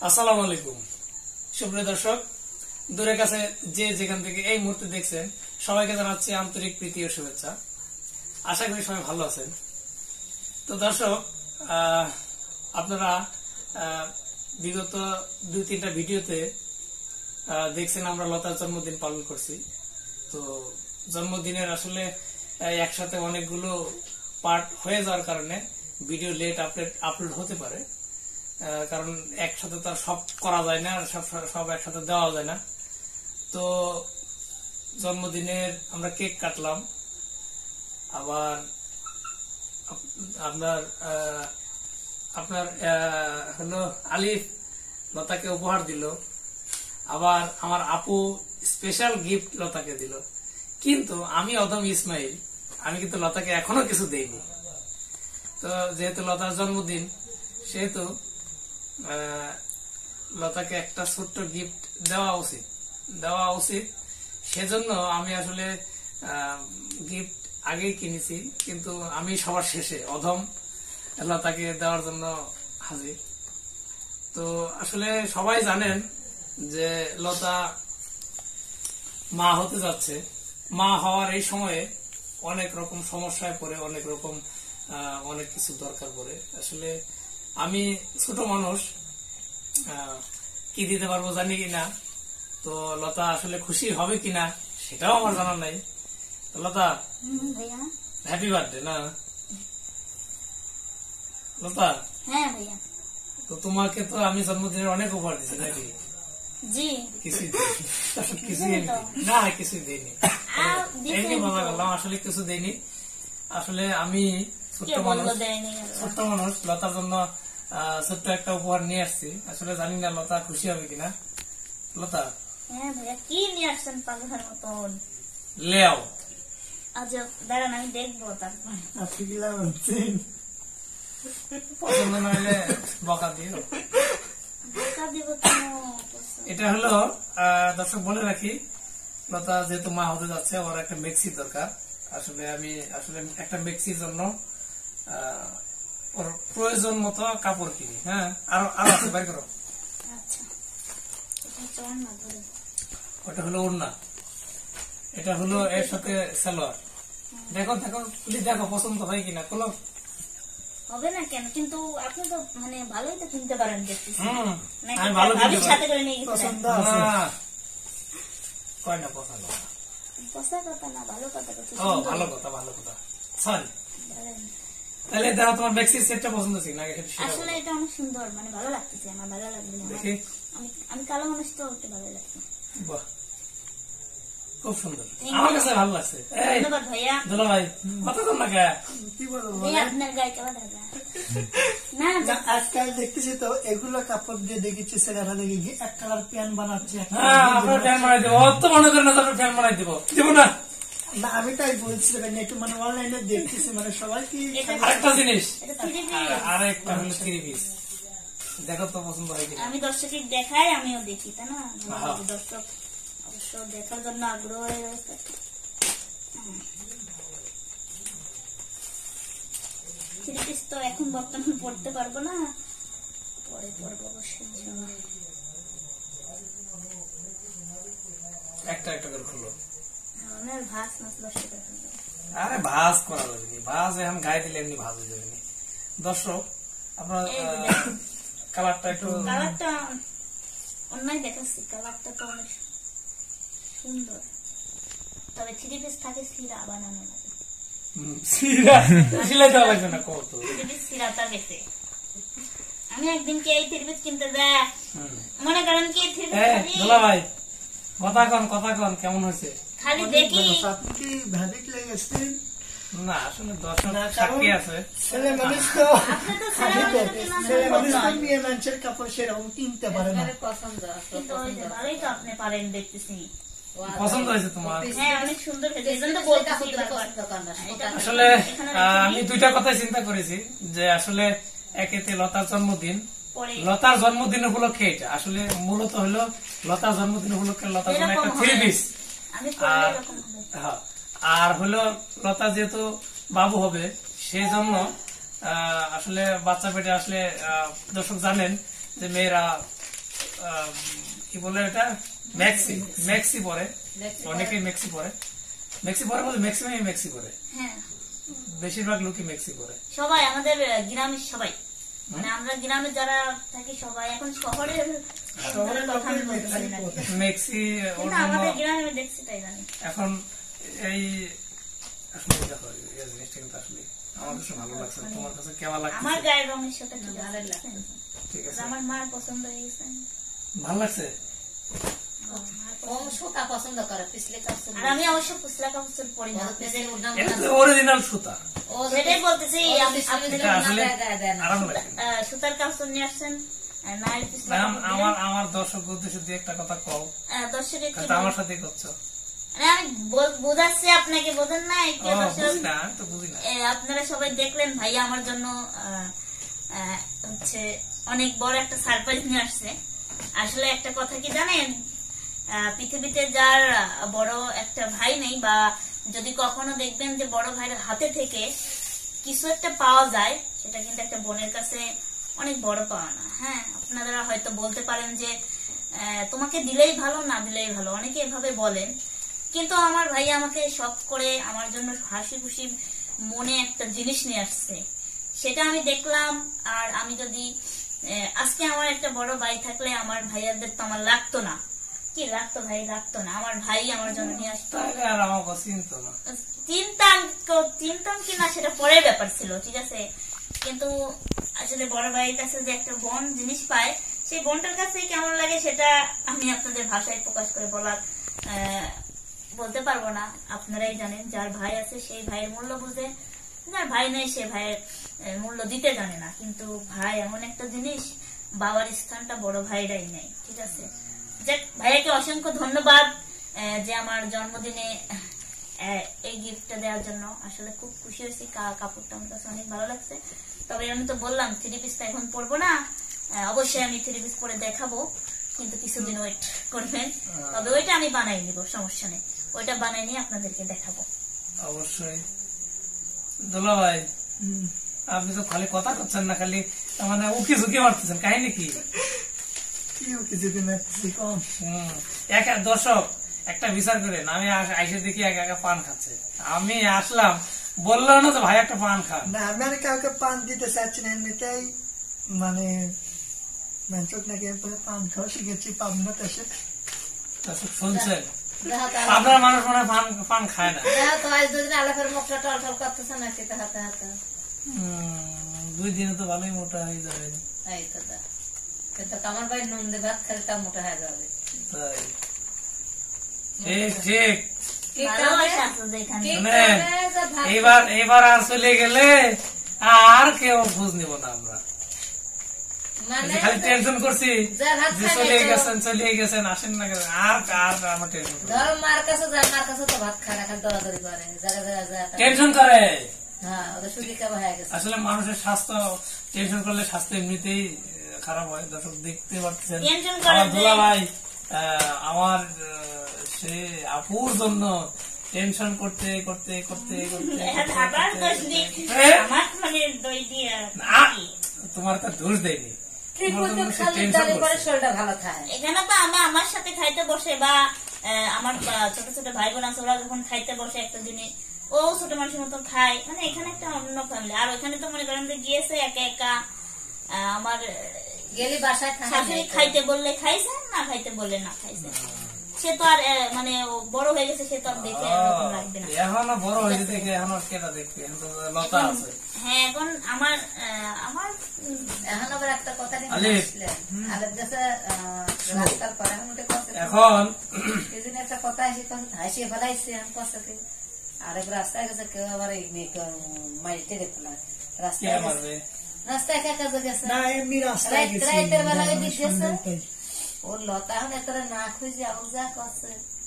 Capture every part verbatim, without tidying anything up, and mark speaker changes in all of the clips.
Speaker 1: আসসালামু আলাইকুম সুপ্রিয় দর্শক, দূরের কাছে যে যেখান থেকে এই মুহূর্তে দেখছেন সবাইকে জানাচ্ছি আন্তরিক প্রীতি ও শুভেচ্ছা। আশা করি সবাই ভালো আছেন। তো দর্শক, আপনারা বিগত দুই তিনটা ভিডিওতে দেখছেন আমরা লতার জন্মদিন পালন করছি। তো জন্মদিনের আসলে একসাথে অনেকগুলো পার্ট হয়ে যাওয়ার কারণে ভিডিও লেট আপলোড আপলোড হতে পারে, কারণ একসাথে তো সব করা যায় না, সব সব একসাথে দেওয়া যায় না। তো জন্মদিনের আমরা কেক কাটলাম, আবার আপনার আপনার হলো আলিফ লতাকে উপহার দিল, আবার আমার আপু স্পেশাল গিফট লতাকে দিল। কিন্তু আমি অদম ইসমাইল, আমি কিন্তু লতাকে এখনো কিছু দেইনি। তো যেহেতু লতার জন্মদিন, সেহেতু লতাকে একটা ছোট্ট গিফট দেওয়া উচিত দেওয়া উচিত সেজন্য আমি আসলে গিফট আগেই কিনেছি, কিন্তু আমি সবার শেষে অধম লতাকে দেওয়ার জন্য হাজির। তো আসলে সবাই জানেন যে লতা মা হতে যাচ্ছে। মা হওয়ার এই সময়ে অনেক রকম সমস্যায় পড়ে, অনেক রকম অনেক কিছু দরকার পড়ে। আসলে আমি ছোট মানুষ, কি দিতে পারবো জানি কিনা, তো লতা আসলে খুশি হবে কিনা সেটাও আমার জানা নাই। তো লতা, হ্যাপি বার্থডে। না লতা?
Speaker 2: হ্যাঁ ভাইয়া।
Speaker 1: তো তোমাকে তো আমি জন্মদিনের অনেক উপহার দিচ্ছি নাকি?
Speaker 2: জি।
Speaker 1: কিছুই কিছুই না, কিছুই দিইনি। এমনি মজা করলাম, আসলে কিছু দিইনি। আসলে আমি ছোট্ট মানুষ ছোট্ট মানুষ লতার জন্য ছোট্ট একটা উপহার নিয়ে আসছি। আসলে জানি না লতা খুশি হবে কিনা। লতা?
Speaker 2: হ্যাঁ ভাইয়া, কি নিয়ে আসছেন পাগলের মতন?
Speaker 1: লেও
Speaker 2: আজ দাঁড়ান, আমি দেখবো তারপর।
Speaker 1: পছন্দ না হলে বকা দিও।
Speaker 2: বকা দিব কেন?
Speaker 1: এটা হলো, দর্শক বলে রাখি, লতা যেহেতু মা হতে যাচ্ছে, ওর একটা মেক্সির দরকার। আসলে আমি আসলে একটা মেক্সির জন্য ওর প্রয়োজন মতো কাপড় কিনি। হ্যাঁ, আরো আরো আছে, বের করো। ওটা হলো ওড়না, এটা হলো এর সাথে সালোয়ার। দেখো দেখো প্লিজ, দেখো পছন্দ হয় কিনা। কোলো
Speaker 2: হবে না কেন? কিন্তু আপনি তো মানে ভালোই তো কিনতে পারেন দেখতেছি।
Speaker 1: আমি ভালো কিনতে পারি।
Speaker 2: সাথে করে নিয়ে গেছেন।
Speaker 1: কয় না পছন্দ?
Speaker 2: পছন্দ কথা না, ভালো কথা কথা।
Speaker 1: ও ভালো কথা, ভালো কথা। সরি। তাহলে দেখো তোমার ম্যাক্সি সেটটা পছন্দ ছিল না?
Speaker 2: আসলে এটা অনেক সুন্দর, মানে ভালো লাগতেছে আমার। ভালো লাগবে না? আমি আমি কালো মানুষ তো, ওটা ভালো লাগছে। বাহ,
Speaker 1: খুব সুন্দর, আমার কাছে ভালো লাগছে।
Speaker 2: ধন্যবাদ ভাইয়া।
Speaker 1: দুলা ভাই, কত কম না গায়ে কি বলবো,
Speaker 2: আপনার গায়ে কেমন লাগে না?
Speaker 3: আজকাল দেখতেছি তো এগুলো কাপড় দিয়ে দেখেছি ছেলেরা দেখি এক কালার প্যান্ট বানাচ্ছে।
Speaker 1: হ্যাঁ, আপনার প্যান্ট বানাই দেবো। অত মনে করেন না আপনার প্যান্ট বানাই দেবো, দেবো না।
Speaker 3: না, আমি তাই বলছি, একটু মানে অনলাইনে দেখতেছি, মানে সবাই কি
Speaker 1: আরেকটা জিনিস, আরেকটা হলো থ্রি পিস। দেখো তো পছন্দ হয় কিনা।
Speaker 2: আমি দর্শক দেখাই, আমিও দেখি, তাই না? দর্শক অবশ্য দেখার জন্য আগ্রহ হয়ে গেছে। থ্রি পিস তো এখন বর্তমান পড়তে পারবো না, পরে পড়বো অবশ্যই।
Speaker 1: একটা একটা করে খুলো।
Speaker 2: ভাজ মাছ দর্শক,
Speaker 1: আরে ভাজ করা যাবে, ভাজ এখন গায়ে দিলে এমনি ভাজ হয়ে যাবে। দর্শক, আপনার কালারটা একটু,
Speaker 2: কালারটা অন্যায় দেখাচ্ছি, কালারটা তো অনেক সুন্দর। তবে থ্রি পিস থাকে সিরা বানানো লাগে। আমি একদিনকে এই থ্রি পিস কিনতে যাই, মনে করেন কি থ্রি পিস
Speaker 1: ভাই কথা কন কথা কন কেমন হয়েছে
Speaker 2: খালি দেখি।
Speaker 1: না আসলে দর্শক সাক্ষী আছে,
Speaker 3: ছেলে মানুষ তো ছেলে মানুষ তো মেয়ে মানুষের কাপড় সেরকম কিনতে পারে না।
Speaker 2: ভালোই তো আপনি পারেন দেখতেছি।
Speaker 1: পছন্দ হয়েছে তোমার?
Speaker 2: হ্যাঁ, অনেক সুন্দর হয়েছে।
Speaker 1: আসলে আমি দুইটা কথাই চিন্তা করেছি, যে আসলে একেতে লতার জন্মদিন, লতার জন্মদিন উপলক্ষে এটা আসলে মূলত হলো লতার জন্মদিন উপলক্ষে লতার জন্য একটা থ্রি পিস, আর হলো লতা যেহেতু বাবু হবে সেই জন্য আসলে বাচ্চা পেটে আসলে দর্শক জানেন যে মেয়েরা আহ, কি বলে এটা ম্যাক্সি ম্যাক্সি পরে, অনেকেই ম্যাক্সি পরে, ম্যাক্সি পরে বলে ম্যাক্সিমাম ম্যাক্সি পরে,
Speaker 2: হ্যাঁ
Speaker 1: বেশিরভাগ লোকই ম্যাক্সি পরে।
Speaker 2: সবাই আমাদের গ্রামের সবাই, মানে আমরা গ্রামে যারা থাকি সবাই, এখন শহরের
Speaker 3: শহরের
Speaker 2: কথা আমি
Speaker 3: লোকের
Speaker 2: বলতে পারি না।
Speaker 3: ম্যাক্সি
Speaker 1: ম্যাক্সি ওর
Speaker 2: কিন্তু
Speaker 1: জন্য
Speaker 2: আমাদের গ্রামে আমি দেখছি তাই জানি।
Speaker 1: এখন এই আসলে দেখো এই জিনিসটা কিন্তু আসলে আমার কাছে ভালো লাগছে, তোমার কাছে কেমন
Speaker 2: আমার
Speaker 1: লাগছে?
Speaker 2: গায়ের রঙের সাথে ঠিক আছে,
Speaker 1: ঠিক আছে,
Speaker 2: আমার মার পছন্দ হয়ে গেছে।
Speaker 1: ভালো লাগছে।
Speaker 4: ও সুতা পছন্দ করে, পিছলে কাপড়
Speaker 2: আর আমি অবশ্য পুসলা কাপড় পরি না,
Speaker 4: পিছলে উড়না
Speaker 1: এটা তো অরিজিনাল সুতা,
Speaker 4: ও
Speaker 2: সেটাই বলতেছি।
Speaker 4: ও
Speaker 2: আপ-
Speaker 4: পিছলে
Speaker 2: আপনি
Speaker 1: এটা আসলে
Speaker 4: গায়ে দেয় না।
Speaker 1: আরাম লাগে।
Speaker 2: আহ, সুতার কাপড় নিয়ে আসছেন, আহ, নাইল পিছলা
Speaker 1: ম্যাম,
Speaker 2: কাপড়
Speaker 1: আমার
Speaker 2: দিলেন।
Speaker 1: আমার দর্শক উদ্দেশ্যে দিয়ে একটা কথা কও,
Speaker 2: আহ, দর্শক একটু
Speaker 1: কারণ আমার সাথে করছো।
Speaker 2: মানে আমি বল- বোঝাচ্ছি আপনাকে, বোঝেন না একটু
Speaker 1: ও
Speaker 2: দর্শক।
Speaker 1: বুঝি না, আমি তো বুঝি না।
Speaker 2: এ, আপনারা সবাই দেখলেন ভাইয়া আমার জন্য আহ, আহ, হচ্ছে অনেক বড় একটা সারপ্রাইজ নিয়ে আসছে। আসলে একটা কথা কি জানেন, আহ, পৃথিবীতে যার আহ, বড় একটা ভাই নেই, বা যদি কখনো দেখবেন যে বড় ভাইয়ের হাতে থেকে কিছু একটা পাওয়া যায়, সেটা কিন্তু একটা বোনের কাছে অনেক বড় পাওয়া না। হ্যাঁ, আপনারা হয়তো বলতে পারেন যে আহ, তোমাকে দিলেই ভালো, না দিলেই ভালো, অনেকে এভাবে বলেন। কিন্তু আমার ভাই আমাকে শখ করে আমার জন্য হাসি খুশি মনে একটা জিনিস নিয়ে আসছে, সেটা আমি দেখলাম। আর আমি যদি আহ, আজকে আমার একটা বড় ভাই থাকলে আমার ভাইয়াদের তো আমার লাগতো না, কি লাগতো ভাই, লাগতো না, আমার ভাই আমার জন্য নিয়ে আসতো।
Speaker 1: তাহলে আর আমার কথা চিন্তা না।
Speaker 2: চিন্তাম চিন্তাম কিনা সেটা পরের ব্যাপার ছিল, ঠিক আছে। কিন্তু আসলে বড় ভাইয়ের কাছে যে একটা বোন জিনিস পায়, সেই বোনটার কাছে কেমন লাগে সেটা আমি আপনাদের ভাষায় প্রকাশ করে বলার আহ, বলতে পারবো না। আপনারাই জানেন, যার ভাই আছে সেই ভাইয়ের মূল্য বুঝে, যার ভাই নেই সে ভাইয়ের আহ, মূল্য দিতে জানে না। কিন্তু ভাই এমন একটা জিনিস, বাবার স্থানটা বড় ভাইরাই নেই, ঠিক আছে। যাক, ভাইয়াকে অসংখ্য ধন্যবাদ আহ, যে আমার জন্মদিনে আহ, এই গিফটটা দেওয়ার জন্য। আসলে খুব খুশি হয়েছি, কা- কাপড়টা আমার কাছে অনেক ভালো লাগছে। তবে আমি তো বললাম থ্রি পিসটা এখন পরবো না, আহ, অবশ্যই আমি থ্রি পিস পরে দেখাবো, কিন্তু কিছুদিন ওয়েট করবেন। তবে ওইটা আমি বানাই নিব, সমস্যা নেই, ওইটা বানাই নিয়ে আপনাদেরকে দেখাবো।
Speaker 1: অবশ্যই। দোলা ভাই,
Speaker 3: হুম।
Speaker 1: আপনি তো খালি কথা করছেন না, খালি মানে উকি ঝুঁকি মারতেছেন, কাহিনী কি?
Speaker 3: কি কিছু কিনাচ্ছি কম।
Speaker 1: হম, এক এক দর্শক একটা বিচার করেন, আমি আস- আইসে দেখি একা একা পান খাচ্ছে, আমি আসলাম বললো না যে ভাই একটা পান খান।
Speaker 3: না, আমি আর কাউকে পান দিতে চাচ্ছি না, এমনিতেই মানে চোখ নাকি এরপরে পান খাওয়া শিখেছি পাবনা দেশে।
Speaker 1: দর্শক শুনছেন,
Speaker 4: দেখো তো
Speaker 1: আপনার মানুষ মনে হয় পান পান খায় না।
Speaker 4: দেখো তো আজ দুদিন আলাপের মুখটা টলটল করতেছে না, খেতে হাতে হাতে।
Speaker 1: হম, দুই দিনে তো ভালোই মোটা হয়ে যাবে।
Speaker 4: এই তো দা, কিন্তু আমার ভাই নুন দিয়ে ভাত খালি তা মোটা হয়ে যাবে।
Speaker 1: তাই ঠিক ঠিক।
Speaker 4: কি
Speaker 2: ভালোবাসা
Speaker 4: কারণে?
Speaker 2: আছে যেখানে।
Speaker 4: কি
Speaker 1: শুনেন,
Speaker 4: কারণে যে ভাত
Speaker 1: এবার এবার আর চলে গেলে আর কেউ খোঁজ নিব না আমরা।
Speaker 4: মানে
Speaker 1: খালি টেনশন করছি
Speaker 4: যা ভাত
Speaker 1: যে
Speaker 4: খাই
Speaker 1: চলে
Speaker 4: নাই তো।
Speaker 1: গেছেন চলে গেছেন আসেন না কেন, আর আর আমার টেনশন করে।
Speaker 4: ধরো মার কাছে যায়, মার কাছে তো ভাত খায় না, খালি দৌড়াদৌড়ি করে, জায়গা জায়গা যায়।
Speaker 1: টেনশন করে।
Speaker 4: হ্যাঁ, ওদের সুদি খাওয়া হয়ে গেছে।
Speaker 1: আসলে মানুষের স্বাস্থ্য, টেনশন করলে স্বাস্থ্য এমনিতেই আহ, খারাপ হয়। দর্শক দেখতে পাচ্ছেন
Speaker 2: টেনশন করে
Speaker 1: আমার
Speaker 2: যে-
Speaker 1: দুলা ভাই আহ, আমার আহ, সে আপুর জন্য টেনশন করতে করতে করতে করতে
Speaker 2: হ্যাঁ,
Speaker 1: করতে
Speaker 2: আবার
Speaker 1: করতে
Speaker 2: দোষ দিই।
Speaker 1: হ্যাঁ?
Speaker 2: আমার মানে দই দিয়ে
Speaker 1: না, তোমার তো দোষ দেয়নি,
Speaker 4: ঠিক
Speaker 1: তোমার
Speaker 4: মতো
Speaker 1: জন্য সে
Speaker 4: খালি
Speaker 1: টেনশন
Speaker 4: ডালে পরে
Speaker 1: করছে।
Speaker 4: শরীরটা ভালো থাকে।
Speaker 2: এখানে তো আমি আমার সাথে খাইতে বসে, বা আহ, আমার আহ, ছোট ছোট ভাই বোন আছে, ওরা যখন খাইতে বসে একটা জিনিস, ও ছোট মানুষের মতো খায়, মানে এখানে একটা অন্য ফ্যামিলি। আর ওখানে তো মনে করেন যে গিয়েছে একা একা, আহ, আমার
Speaker 4: গেলি বাসায় খায়
Speaker 2: শাশুড়ি খাইতে বললে খাইছে, না খাইতে বললে না খাইছে। সে তো আর আহ, মানে ও বড় হয়ে গেছে, সে তো আর দেখে এরকম লাগবে না।
Speaker 1: এখনো বড় হয়েছে দেখে এখনো কেটা দেখবে, এখন তো লতা আছে।
Speaker 2: হ্যাঁ, এখন আমার আহ, আমার উম,
Speaker 4: এখন আবার একটা কথা নিয়ে
Speaker 1: আলিফ।
Speaker 4: আসলেন। আলিফ গেছে আহ, রাস্তার পারে, এখন ওটা কথা-
Speaker 1: এখন
Speaker 4: এই জন্য একটা কথা আসি, কথা হাসিয়ে ফেলাইছে আমি কথাকে। আর এবার রাস্তায় গেছে, কেউ আবার এই মেয়েকে মাইতে দেখতে না।
Speaker 1: কে
Speaker 4: রাস্তায় গেছে,
Speaker 1: মারবে?
Speaker 4: রাস্তায় একা কাজে গেছে।
Speaker 3: না, এমনি রাস্তায়
Speaker 4: রাত-
Speaker 3: গেছি
Speaker 4: রাতের বেলা ওই দিক গেছে।
Speaker 3: সন্ধ্যাটাই।
Speaker 4: ওর লতা এখন এতটা না খুঁজে আমার যা করছে,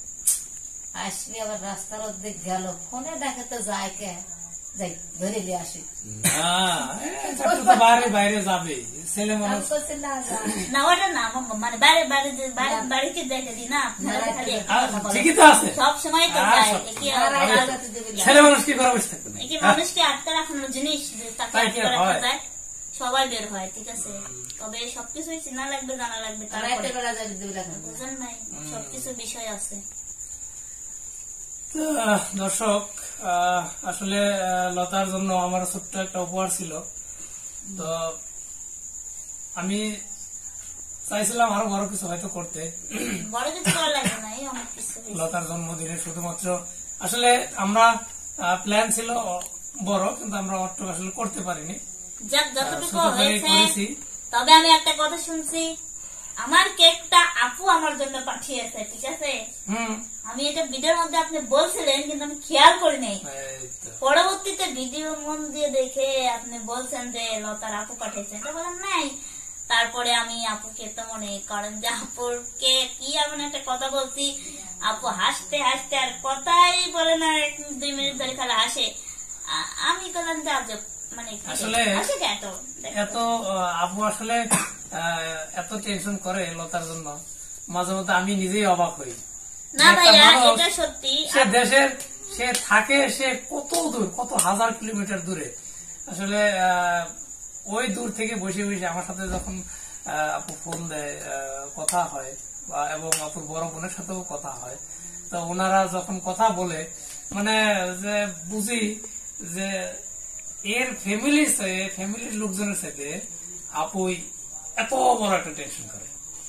Speaker 4: আসবি আবার রাস্তার অর্ধেক গেল, ফোনে ডাকে তো যায় কে, যাই ধরে নিয়ে আসি।
Speaker 1: না, এ, একটু তো বাইরে বাইরে যাবে ছেলে
Speaker 4: আমি
Speaker 1: মানুষ।
Speaker 4: করছি না যা।
Speaker 2: না ওটা না, আমার মানে বাইরে বাইরে যে- বাইরে- বাড়িতে দেখে দিই না, আপনারা খালি একটা
Speaker 1: আর
Speaker 2: কথা বলেন।
Speaker 1: ঠিকই তো আছে,
Speaker 2: সব সময় তো
Speaker 1: আর
Speaker 2: যায়,
Speaker 1: সব-
Speaker 2: এ কি
Speaker 4: আর
Speaker 2: আর-
Speaker 4: আগে
Speaker 2: আর-
Speaker 4: যাতে দিবি না।
Speaker 1: ছেলে মানুষ কি করে বসে থাকবে না?
Speaker 2: এ কি মানুষকে আটকে রাখানোর জিনিস যে তাকে
Speaker 1: তাই কি
Speaker 2: আটকে রাখা
Speaker 1: হয়?
Speaker 2: যায়? সবাই বের হয়, ঠিক আছে, তবে সবকিছুই চেনা লাগবে, জানা লাগবে,
Speaker 4: রাতে
Speaker 2: তারপরে
Speaker 4: বেলা যাবে দুই লাখ
Speaker 2: বুঝেন নাই, সবকিছু বিষয় আছে।
Speaker 1: তো, আহ, দর্শক আহ, আসলে আহ, লতার জন্য আমার ছোট্ট একটা উপহার ছিল। তো আমি চাইছিলাম আরো বড় কিছু হয়তো করতে,
Speaker 2: বড় কিছু করা লাগে না, এই অনেক কিছু হয়েছে।
Speaker 1: লতার জন্মদিনে শুধুমাত্র আসলে আমরা প্ল্যান ছিল বড়, কিন্তু আমরা অর্থ আসলে করতে পারিনি,
Speaker 2: যাক যতটুকু
Speaker 1: ছোট করে
Speaker 2: হয়েছে।
Speaker 1: করেছি।
Speaker 2: তবে আমি একটা কথা শুনছি, আমার কেকটা আপু আমার জন্য পাঠিয়েছে, ঠিক আছে।
Speaker 1: হুম
Speaker 2: আমি এটা ভিডিওর মধ্যে আপনি বলছিলেন, কিন্তু আমি খেয়াল করি নাই।
Speaker 1: এই তো।
Speaker 2: পরবর্তীতে ভিডিও মন দিয়ে দেখে আপনি বলছেন যে লতার আপু পাঠিয়েছে, এটা বললাম নাই। তারপরে আমি আপুকে তো মনে করেন যে আপুকে কি এমন একটা কথা বলছি, আপু হাসতে হাসতে আর কথাই বলে না, এক দুই মিনিট ধরে খালি হাসে। আ- আমি বললাম যে আজব, মানে
Speaker 1: আসলে
Speaker 2: হাসে কেন এত?
Speaker 1: এত আহ, আপু আসলে আহ, এত টেনশন করে লতার জন্য, মাঝে মধ্যে আমি নিজেই অবাক হই।
Speaker 2: না
Speaker 1: একটা
Speaker 2: ভাইয়া,
Speaker 1: মানুষ,
Speaker 2: এটা সত্যি।
Speaker 1: সে দেশের, সে থাকে সে কত দূর, কত হাজার কিলোমিটার দূরে। আসলে আহ, ওই দূর থেকে বসে বসে আমার সাথে যখন আহ, আপু ফোন দেয়, আহ, কথা হয়, বা- এবং আপুর বড় বোনের সাথেও কথা হয়, তো ওনারা যখন কথা বলে মানে যে বুঝি যে এর ফ্যামিলির ফ্যামিলির লোকজনের সাথে আপুই এত বড় একটা টেনশন করে।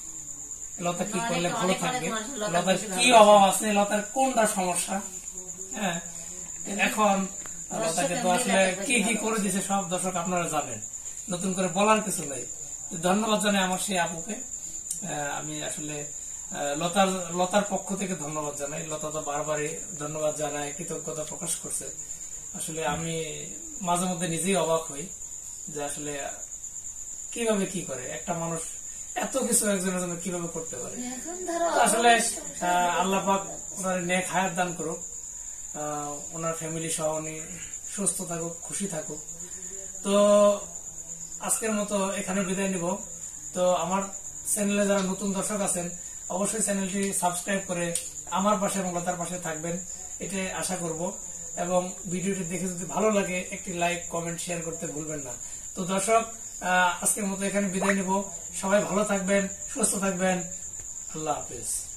Speaker 1: লতা কি করলে ভালো থাকবে, লতার কি অভাব আছে, লতার কোনটা সমস্যা। হ্যাঁ, এখন লতাকে তো আসলে কি কি করে দিছে সব দর্শক আপনারা জানেন, নতুন করে বলার কিছু নেই। ধন্যবাদ জানাই আমার সেই আপুকে। আহ, আমি আসলে আহ, লতার লতার পক্ষ থেকে ধন্যবাদ জানাই। লতা তো বারবারই ধন্যবাদ জানায়, কৃতজ্ঞতা প্রকাশ করছে। আসলে আমি মাঝে মধ্যে নিজেই অবাক হই যে আসলে কিভাবে কি করে একটা মানুষ এত কিছু একজনের জন্য কিভাবে করতে পারে।
Speaker 4: এখন ধরো
Speaker 1: তো আসলে আহ, আল্লাহ পাক ওনার নেক হায়াত দান করুক, আহ, ওনার ফ্যামিলি সহ উনি সুস্থ থাকুক, খুশি থাকুক। তো আজকের মতো এখানে বিদায় নিব। তো আমার চ্যানেলে যারা নতুন দর্শক আছেন, অবশ্যই চ্যানেলটি সাবস্ক্রাইব করে আমার পাশে এবং লতার পাশে থাকবেন, এটাই আশা করব। এবং ভিডিওটি দেখে যদি ভালো লাগে একটি লাইক, কমেন্ট, শেয়ার করতে ভুলবেন না। তো দর্শক আহ, আজকের মতো এখানে বিদায় নিব। সবাই ভালো থাকবেন, সুস্থ থাকবেন। আল্লাহ হাফেজ।